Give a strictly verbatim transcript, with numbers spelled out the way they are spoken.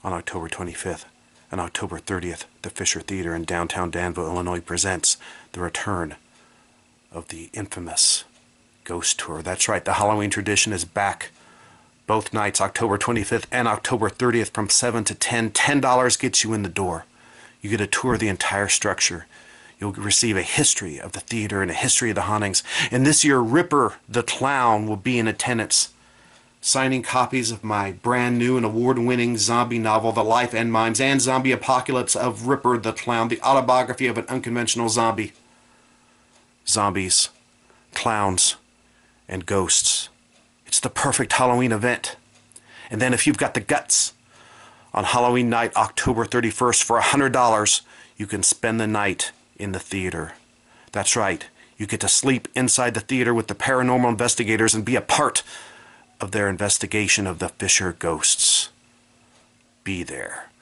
On October twenty-fifth and October thirtieth, the Fisher Theater in downtown Danville, Illinois presents the return of the infamous Ghost Tour. That's right, the Halloween tradition is back. Both nights, October twenty-fifth and October thirtieth, from seven to ten. ten dollars gets you in the door. You get a tour of the entire structure. You'll receive a history of the theater and a history of the hauntings. And this year, Ripper the Clown will be in attendance, signing copies of my brand new and award-winning zombie novel, The Life and Mimes and Zombie Apocalypse of Ripper the Clown, the autobiography of an unconventional zombie. Zombies, clowns, and ghosts. It's the perfect Halloween event. And then if you've got the guts, on Halloween night, October thirty-first, for one hundred dollars, you can spend the night in the theater. That's right, you get to sleep inside the theater with the paranormal investigators and be a part of their investigation of the Fisher ghosts. Be there.